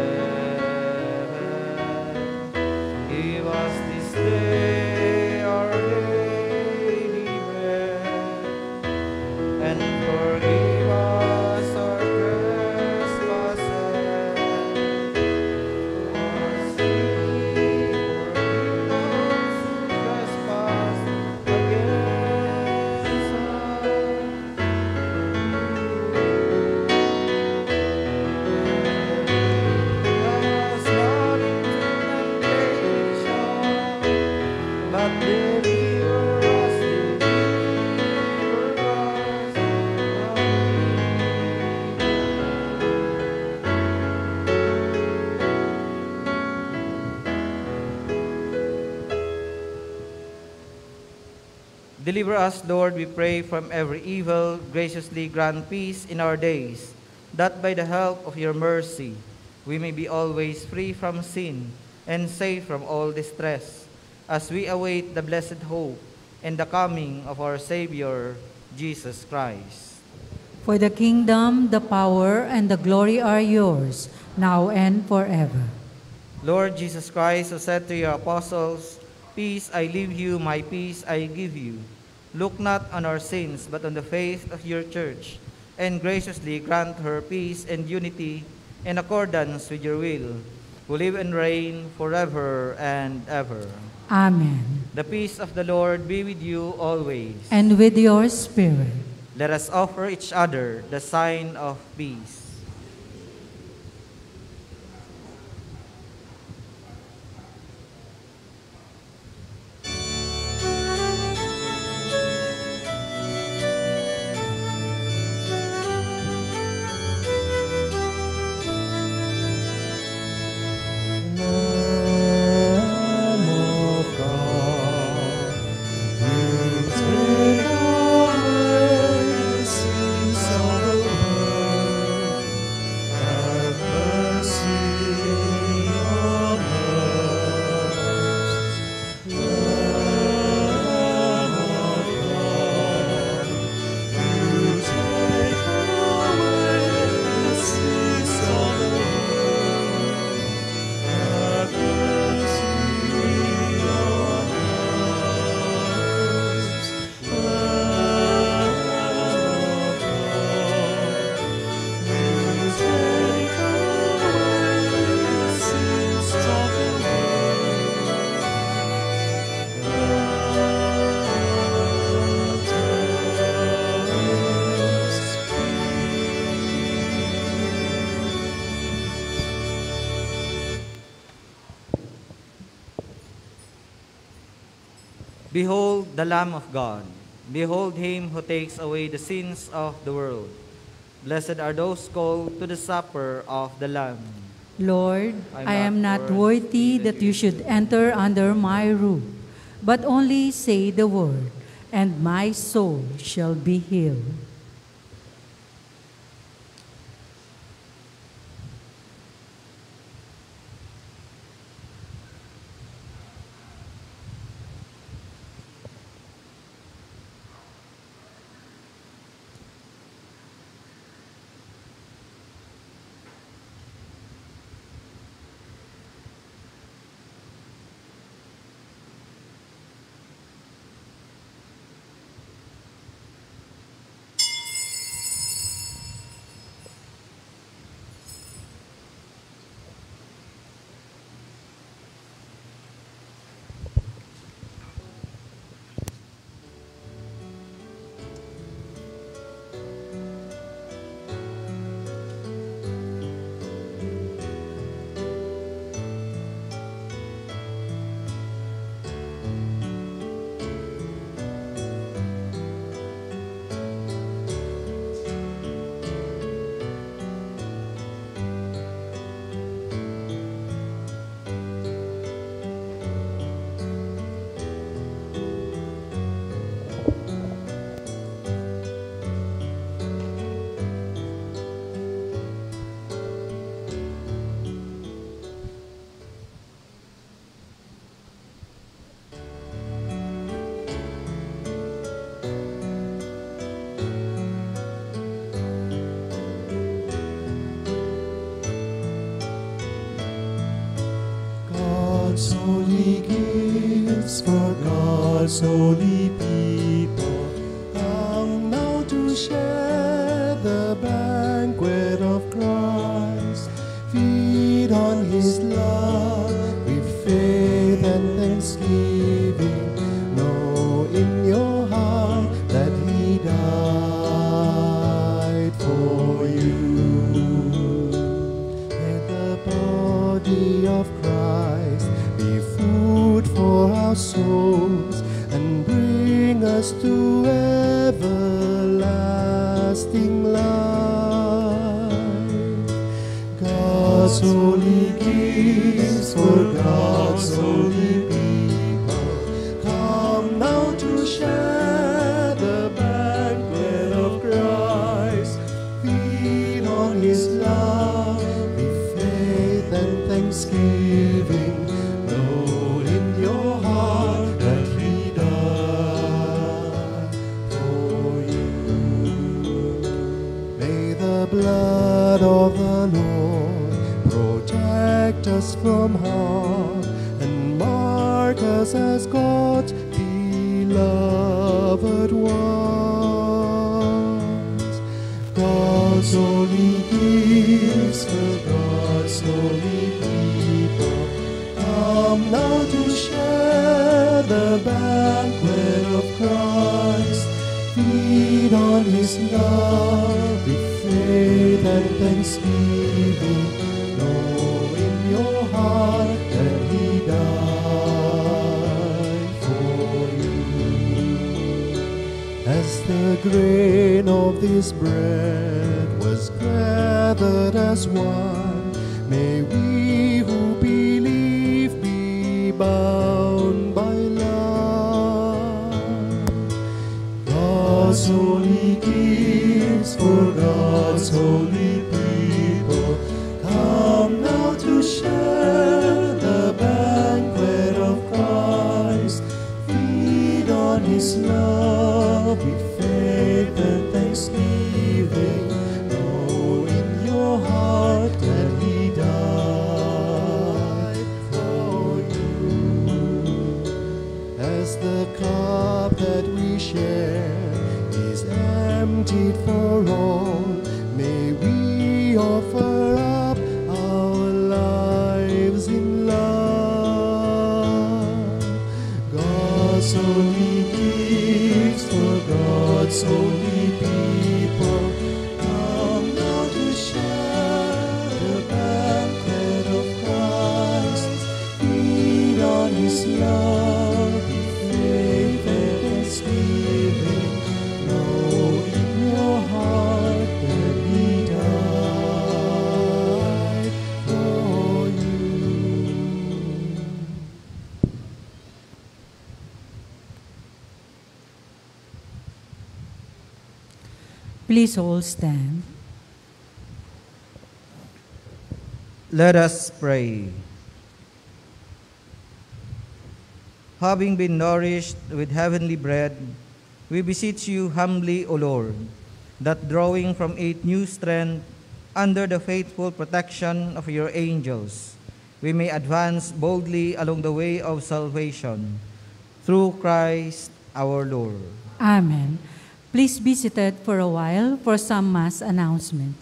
heaven. Give us this day our daily bread, and forgive us our trespasses, as we forgive those who trespass against us. Lead us not into temptation, but deliver us from evil. Deliver us, Lord, we pray, from every evil. Graciously grant peace in our days, that by the help of your mercy we may be always free from sin and safe from all distress, as we await the blessed hope and the coming of our Savior, Jesus Christ. For the kingdom, the power, and the glory are yours, now and forever. Lord Jesus Christ, who said to your apostles, Peace I leave you, my peace I give you. Look not on our sins, but on the faith of your church, and graciously grant her peace and unity in accordance with your will, who live and reign forever and ever. Amen. The peace of the Lord be with you always. And with your spirit. Let us offer each other the sign of peace. Behold the Lamb of God. Behold him who takes away the sins of the world. Blessed are those called to the supper of the Lamb. Lord, I am not worthy that you should enter under my roof, but only say the word, and my soul shall be healed. God's holy people, come now to share the banquet of Christ. Feed on His love with faith and thanksgiving. Know in your heart that He died for you. Let the body of Christ be food for our souls and bring us to everlasting life. God's holy gifts for God's holy people, come now to share the banquet of Christ. Feed on His love with faith and thanksgiving. Know in your heart that He died for you. May the blood of the Lord protect us from harm and mark us as God's beloved ones. God's holy gifts for God's holy people, come now to share the banquet of Christ. Feed on His love with faith and thanksgiving. Know in your heart that He died for you. As the grain of this bread was gathered as one, may we who believe be bound by love. God's holy gifts for God's holy people, come now to share the banquet of Christ. Feed on His love with faith and thanksgiving. Know in your heart that He died for you. As the cup that we share is emptied for all, may we offer up our lives in love. God's holy gifts for God's holy people, come now to share the banquet of Christ. Feed on His love with faith and thanksgiving. Know in your heart that He died for you. Please all stand. Let us pray. Having been nourished with heavenly bread, we beseech you humbly, O Lord, that drawing from it new strength under the faithful protection of your angels, we may advance boldly along the way of salvation. Through Christ our Lord. Amen. Please be seated for a while for some Mass announcements.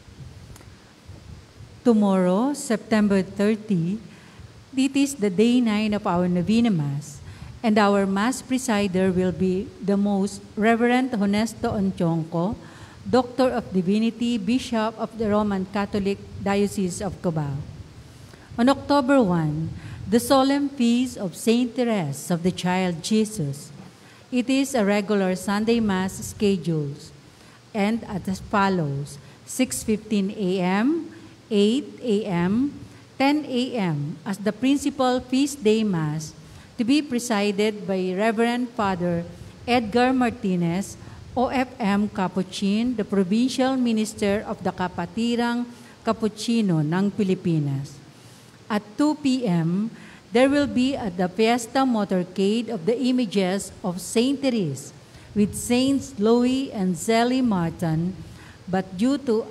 Tomorrow, September 30, it is the day 9 of our Novena Mass, and our Mass presider will be the Most Reverend Honesto Onchonco, Doctor of Divinity, Bishop of the Roman Catholic Diocese of Cubao. On October 1, the solemn feast of Saint Therese of the Child Jesus. It is a regular Sunday Mass schedule, and as follows: 6:15 a.m., 8 a.m., 10 a.m. as the principal feast day Mass, to be presided by Reverend Father Edgar Martinez, OFM Capuchin, the Provincial Minister of the Kapatirang Capuchino ng Pilipinas. At 2 p.m., there will be the Fiesta Motorcade of the images of Saint Therese with Saints Louis and Zélie Martin, but due to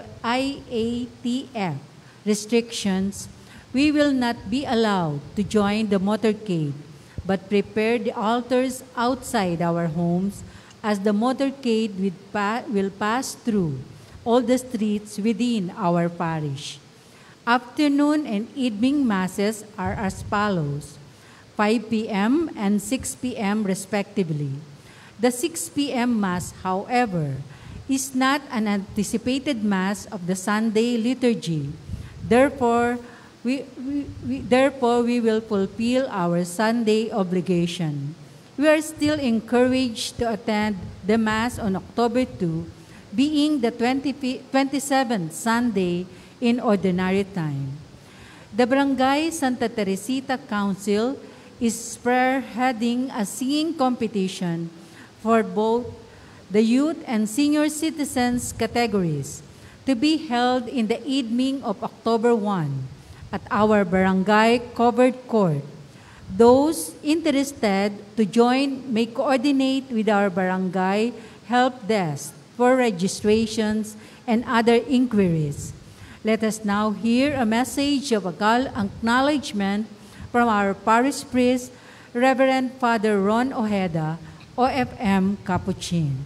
IATF restrictions, we will not be allowed to join the motorcade, but prepare the altars outside our homes as the motorcade will pass through all the streets within our parish. Afternoon and evening masses are as follows, 5 p.m. and 6 p.m. respectively. The 6 p.m. Mass, however, is not an anticipated Mass of the Sunday liturgy. Therefore, we will fulfill our Sunday obligation. We are still encouraged to attend the Mass on October 2, being the 27th Sunday in Ordinary Time. The Barangay Santa Teresita Council is spearheading a singing competition for both the youth and senior citizens categories to be held in the evening of October 1 at our barangay covered court. Those interested to join may coordinate with our barangay help desk for registrations and other inquiries. Let us now hear a message of acknowledgement from our parish priest, Reverend Father Ron Ojeda, OFM Capuchin.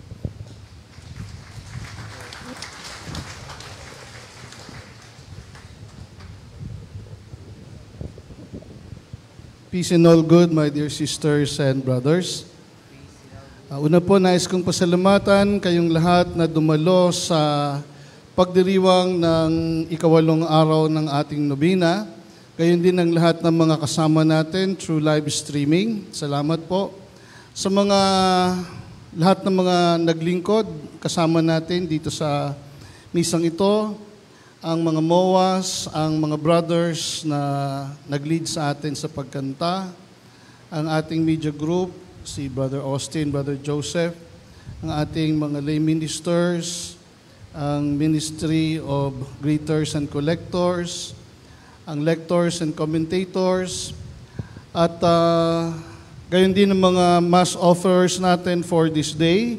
Peace and all good, my dear sisters and brothers. Una po, nais kong pasalamatan kayong lahat na dumalo sa pagdiriwang ng ikawalong araw ng ating nobina. Gayon din ang lahat ng mga kasama natin through live streaming. Salamat po. Sa lahat ng mga naglingkod, kasama natin dito sa misang ito, ang mga MOAs, ang mga brothers na nag-lead sa atin sa pagkanta, ang ating media group, si Brother Austin, Brother Joseph, ang ating mga lay ministers, ang Ministry of Greeters and Collectors, ang lectors and commentators, at gayon din ang mga mass offers natin for this day,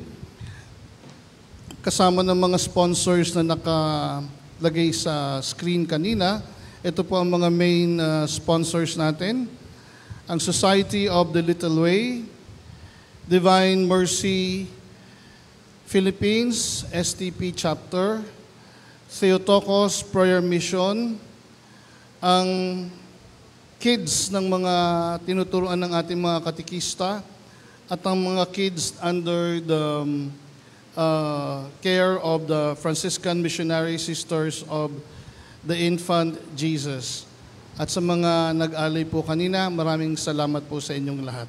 kasama ng mga sponsors na nakalagay sa screen kanina. Ito po ang mga main sponsors natin. Ang Society of the Little Way, Divine Mercy Philippines, STP Chapter, Theotokos Prayer Mission, ang kids ng mga tinuturuan ng ating mga katikista, at ang mga kids under the care of the Franciscan Missionary Sisters of the Infant Jesus. At sa mga nag-alay po kanina, maraming salamat po sa inyong lahat.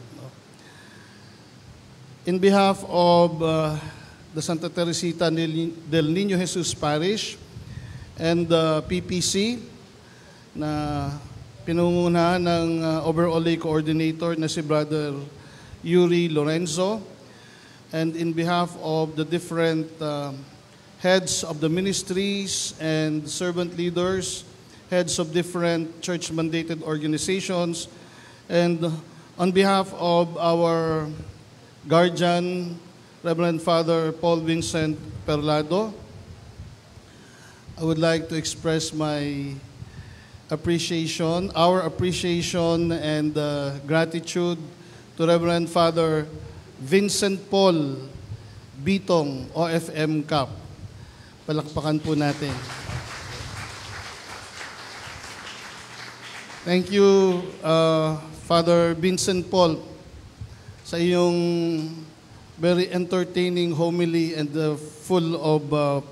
In behalf of the Santa Teresita del Niño Jesus Parish and the PPC na pinungunahan ng overall lay coordinator na si Brother Yuri Lorenzo, and in behalf of the different heads of the ministries and servant leaders, heads of different church-mandated organizations, and on behalf of our guardian, Reverend Father Paul Vincent Perlado, I would like to express my appreciation, our appreciation and gratitude to Reverend Father Vincent Paul Bitong, OFM Cap. Palakpakan po natin. Thank you, Father Vincent Paul, sa iyong very entertaining homily and full of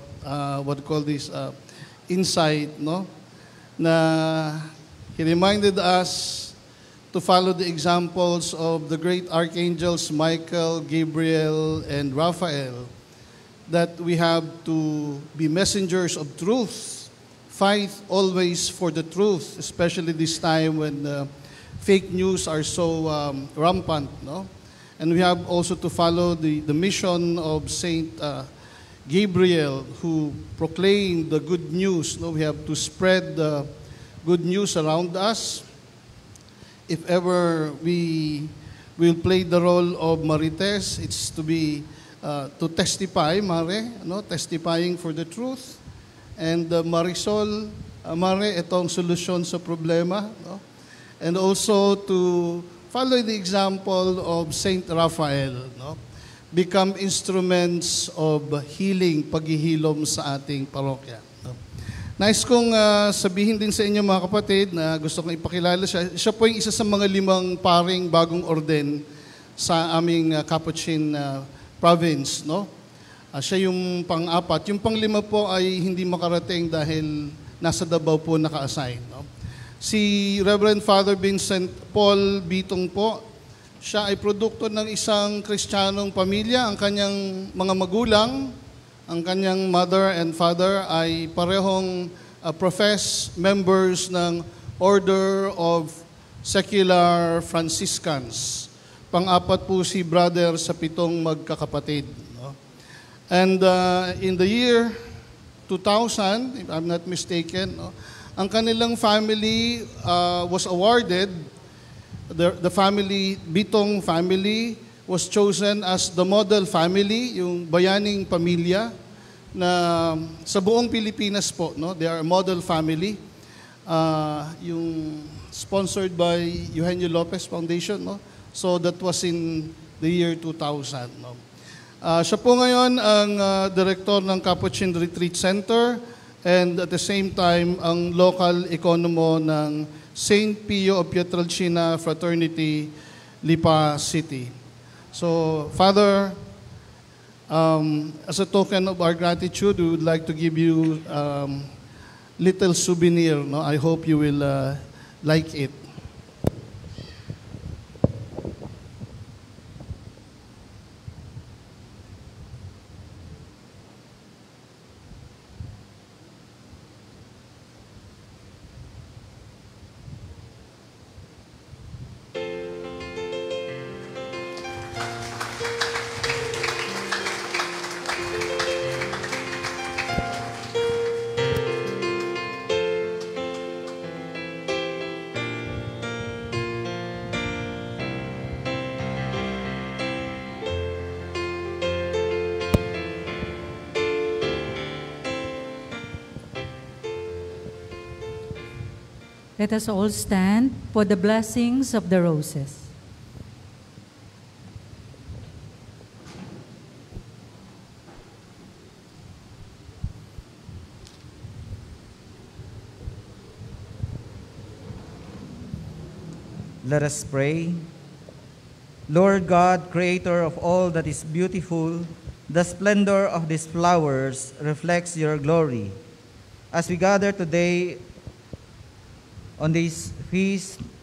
insight, no? Na he reminded us to follow the examples of the great archangels Michael, Gabriel, and Raphael, that we have to be messengers of truth, fight always for the truth, especially this time when fake news are so rampant, no? And we have also to follow the mission of Saint Gabriel, who proclaimed the good news. No, we have to spread the good news around us. If ever we will play the role of Marites, it's to be to testify, Mare, no, testifying for the truth. And Marisol, Mare, itong solusyon sa problema, no? And also to follow the example of Saint Raphael, no? Become instruments of healing, paghihilom sa ating parokya. No? Nais kong sabihin din sa inyo mga kapatid na gusto kong ipakilala siya. Siya po yung isa sa mga 5 paring bagong orden sa aming Capuchin province, no? Siya yung pang-4. Yung pang-5 po ay hindi makarating dahil nasa Davao po naka-assign. No? Si Reverend Father Vincent Paul Bitong po, siya ay produkto ng isang Kristiyanong pamilya. Ang kanyang mga magulang, ang kanyang mother and father ay parehong professed members ng Order of Secular Franciscans. Pang-4 po si brother sa 7 magkakapatid. No? And in the year 2000, if I'm not mistaken, no, ang kanilang family was awarded, the family, Bitong family, was chosen as the model family, yung bayaning pamilya na sa buong Pilipinas po, no? They are a model family, yung sponsored by Eugenio Lopez Foundation, no? So that was in the year 2000, no? Siya po ngayon ang director ng Capuchin Retreat Center and at the same time ang local economo ng St. Pio of Pietrelcina Fraternity, Lipa City. So, Father, as a token of our gratitude, we would like to give you little souvenir. No? I hope you will like it. Let us all stand for the blessings of the roses. Let us pray. Lord God, creator of all that is beautiful, the splendor of these flowers reflects your glory. As we gather today on this feast